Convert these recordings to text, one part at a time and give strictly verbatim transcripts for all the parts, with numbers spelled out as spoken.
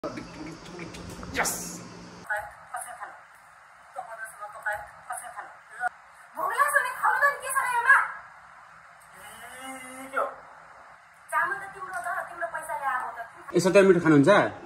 Yes. यसो त मिठो खानुहुन्छ?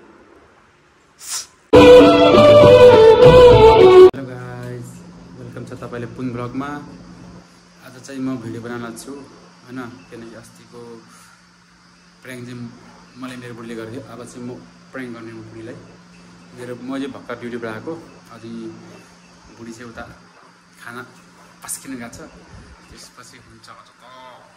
हेलो गाइस, वेलकम छ तपाईले पुन ब्लगमा। आज चाहिँ म भिडियो बनाउन छु हैन, किनकि अस्तिको प्र्याङ्क चाहिँ मलाई मेरो बुढीले गर्थ्यो। अब चाहिँ म प्र्याङ्क गर्ने हो बुढीलाई। मेरो म चाहिँ भर्खर ड्युटीबाट आएको, अझै बुढी चाहिँ उता खाना पस्किन गएको छ। त्यसपछि हुन्छ अझ त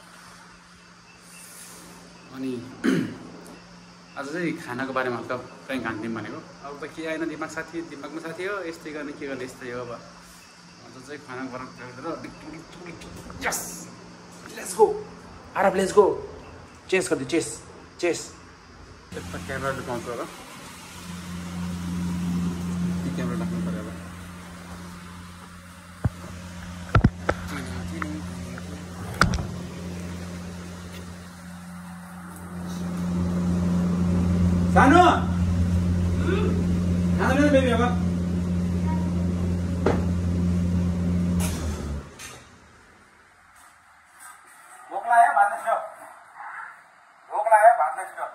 अनि आज चाहिँ खानाको बारेमा हल्का प्र्याङ्क हान्दिउँ भनेको। अब त के आएन दिमाग साथी, दिमागमा साथी हो, यस्तै गर्ने के गर्ने यस्तै हो। अब आज चाहिँ खाना बनाएर yes let's go Aarab, let's go chase गर्दै चेस चेस। त्यसमा क्यामेरा लुकाउँछु होला, क्यामेरा राख्नु पर्यो अब। सानो खाना लिनु बेबी अब। भोक लाग्यो भात नै छिटो, भोक लाग्यो भात नै छिटो।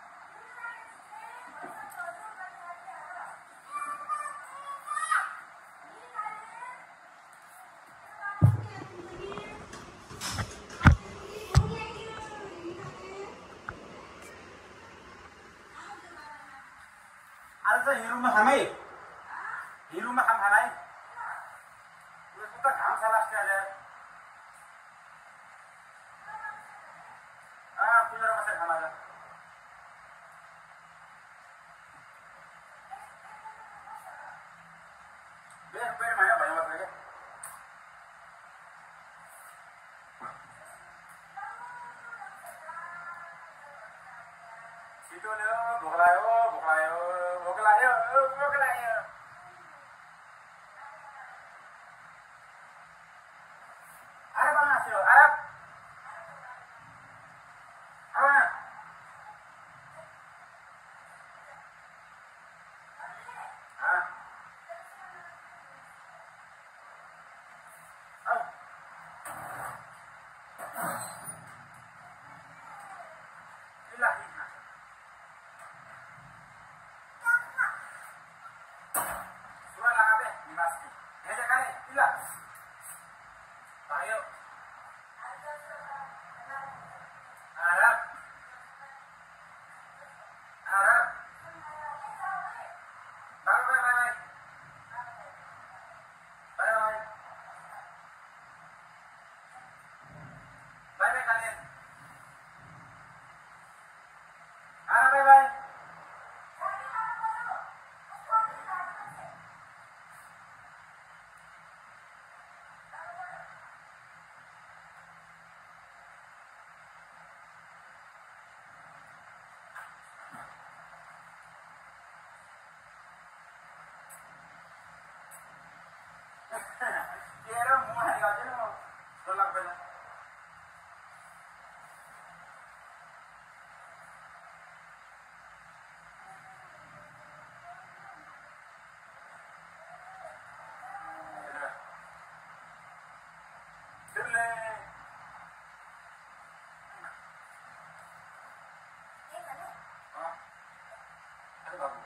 आज चाहिँ हिरोमा खाम है, हिरोमा खाम खाना है। यसको त घाम छ लास्ट आज। अँ पुजेर बसेर खाना आज। बेस पेटमा आयो भयो मात्रै के। छिटो ल्यायो, भोक लाग्यो भोक लाग्यो भोक लाग्यो भोक लाग्यो। आरब बना छिटो, आरब आउन। हाँ आऊ। इला सुरा लगाबे निवासी हेजे करे इला भाइयो Aarab Aarab bye bye bye bye bye bye bye काले Aarab bye bye. Quiero mujer gallego, no la pena. Dile. Ah. Ada babu.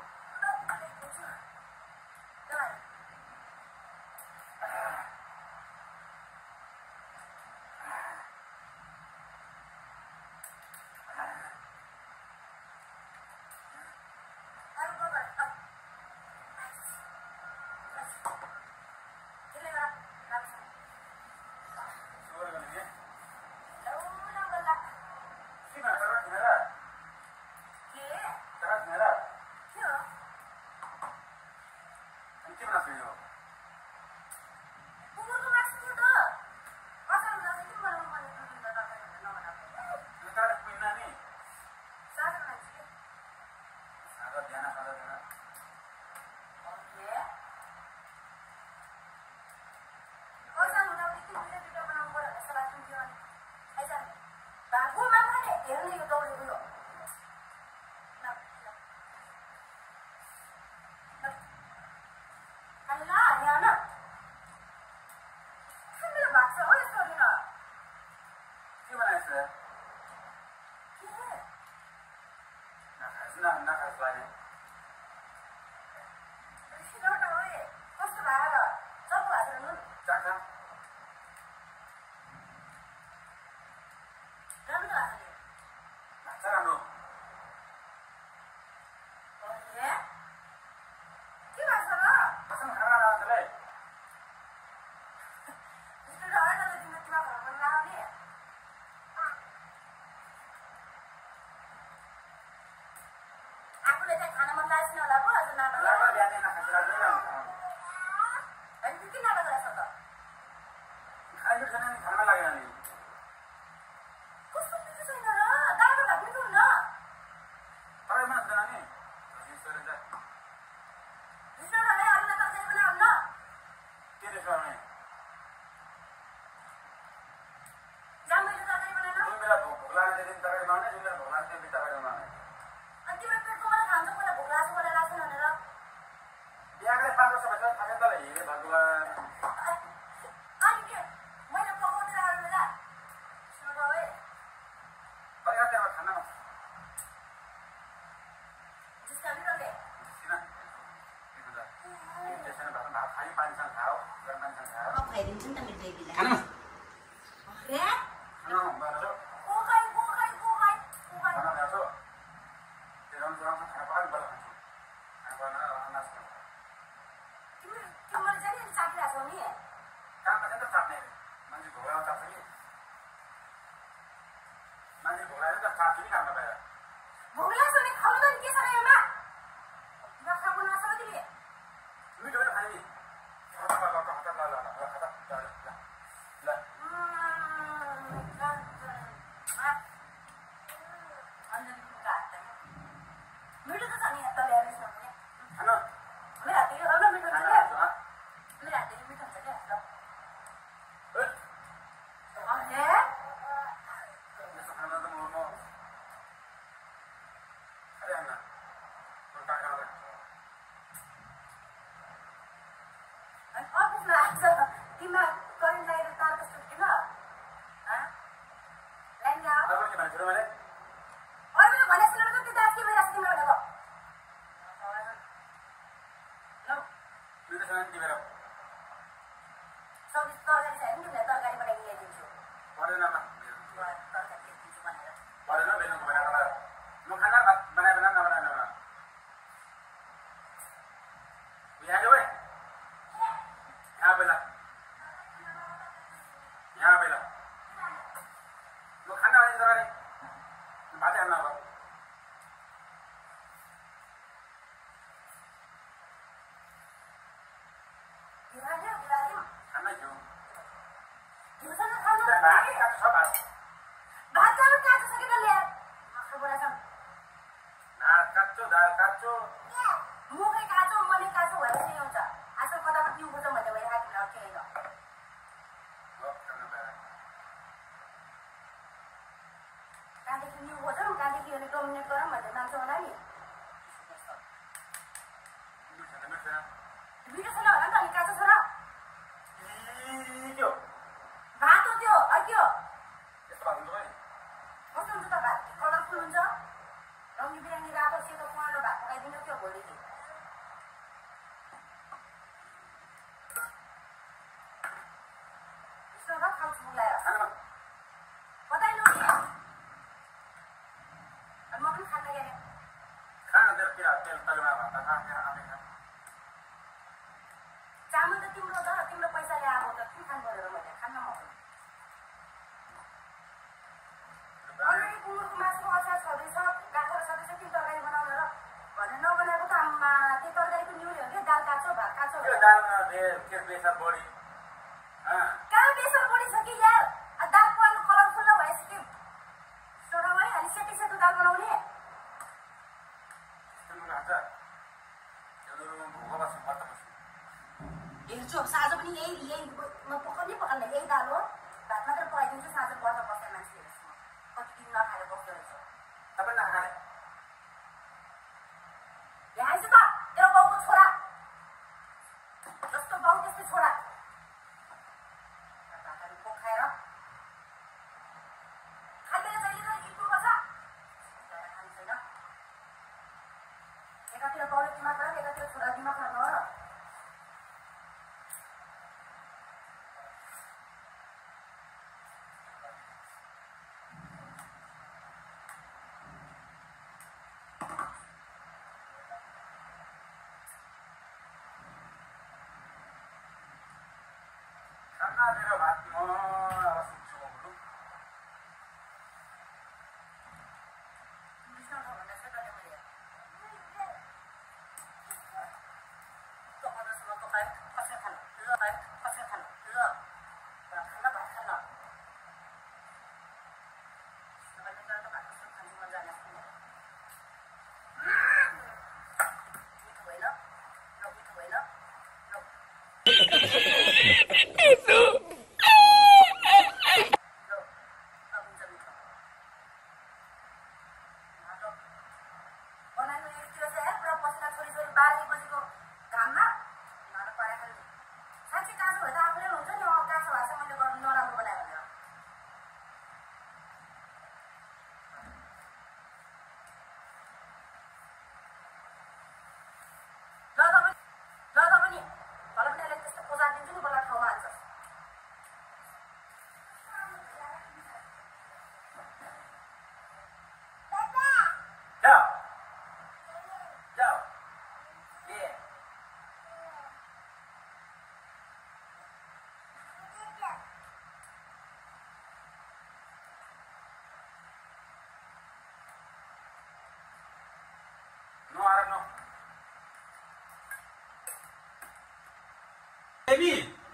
Baby,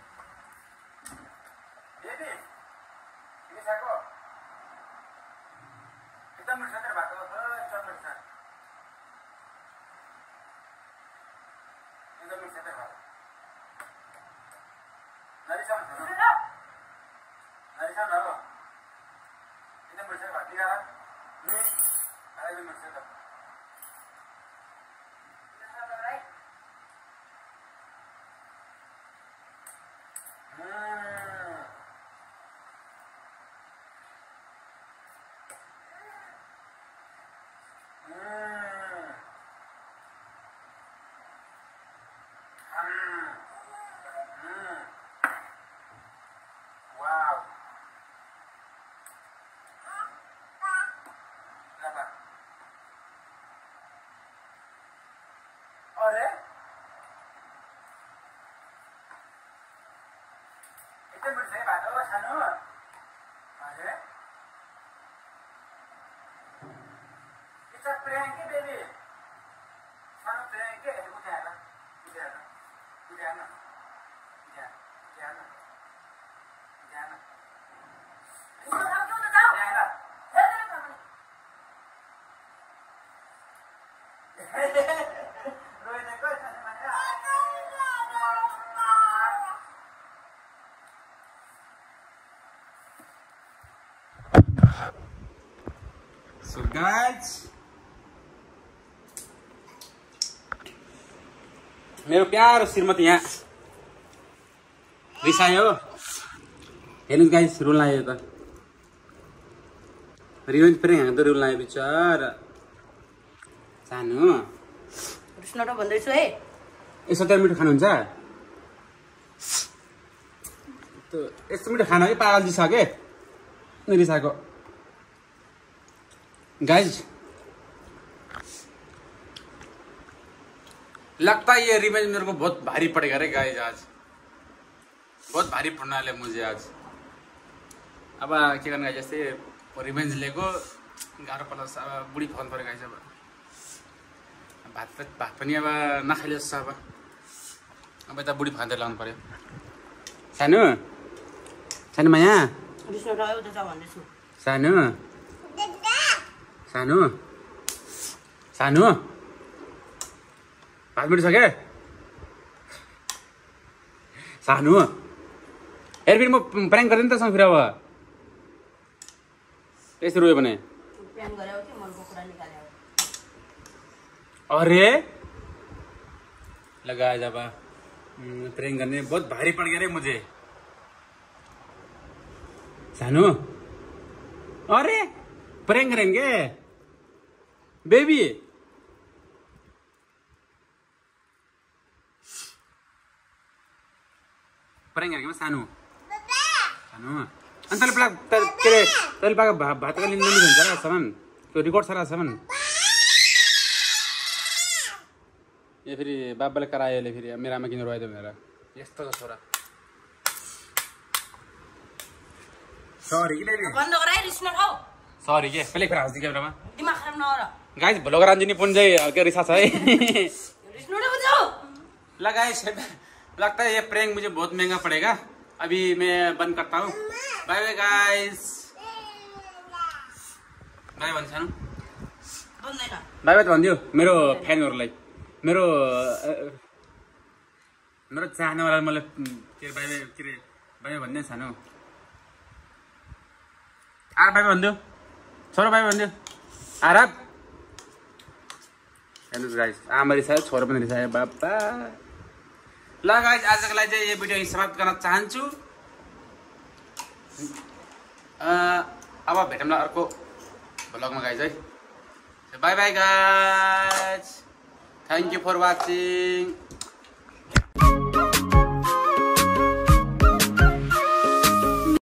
baby, ini siapa? Kita merasa terbakar, kita merasa, kita merasa terbakar. Nari sana, nari sana apa? Kita merasa terbakar, dia kan? Ini, ada yang merasa terbakar. So guys, मेरो प्यारो श्रीमती यहाँ रिसायो हेर्नु guys रुन लाग्यो त रिवेन्ज फेरि यहाँ त रुन लाग्यो बिचारा सानो रुस्नटो भन्दैछु है यसो त मिठो खानुहुन्छ त यस्तो मिठो खाना कि पागल जिसके रिसाको गाइस लगता है ये रिवेंज मेरे को बहुत भारी पड़ेगा रे गाइस आज बहुत भारी पड़ने वाले मुझे आज अब के गर्नु गाइस जस्तै रिवेंज लिएको गाह्रो पर्ला अब बुढी फोन पऱ्यो गाइस अब भात भात पनि अब नखाइले जस्तो अब अब यता बुढी फाँदै लाउनु पर्यो सानो सानो माया सानो सानो सानो भात मिठो छ के सानो हेर फेरि म प्र्याङ्क गर्दैन त सँग फेरि अब यसरी रोयो भने अरे लगाया जब प्र्याङ्क करने बहुत भारी पड़ गया रे मुझे सानो अरे प्र्याङ्क करेंगे बेबी प्रयाङ्क हेरेको सानो सानो अनि तैँले बेला के अरे तैँले पाएको भा भातको लिनु हुन्छ र सामान त्यो रेकर्ड छ र सामान ए फेरि बाबाले करायो अहिले फेरि मेरो आमा किन रोइदियो भनेर यस्तो छ छोरा सरी कि बन्द गराइ रिस नखाऊ सरी के पहिले कुरा हाल्छु क्यामेरामा दिमाग खराब नगर गाइस भ्लगर आंजी पुन चाहिँ के रिसा छ है रिस नउठाऊ ल गाइस लगता है ये प्रैंक मुझे बहुत महंगा पड़ेगा अभी मैं बंद करता हूँ बाय बाय गाइस बाय भन्छ सानो बन्दैन बाय बाय भनिदियो मेरो फ्यानहरुलाई मेरो मेरो चाहनेवाला मलाई के बाय बाय के रे बाय बाय भन्दै सानो आर बाय बाय भन्दियो छोरो बाय बाय भन्दियो आराब हेलो गाइस आमाले सायद छोरो पनि रिसायो बाबा ल गाइस आजको लागि चाहिँ यो भिडियो समाप्त गर्न चाहन्छु अब भेटौँला अर्को भ्लगमा गाइस है bye bye guys thank you for watching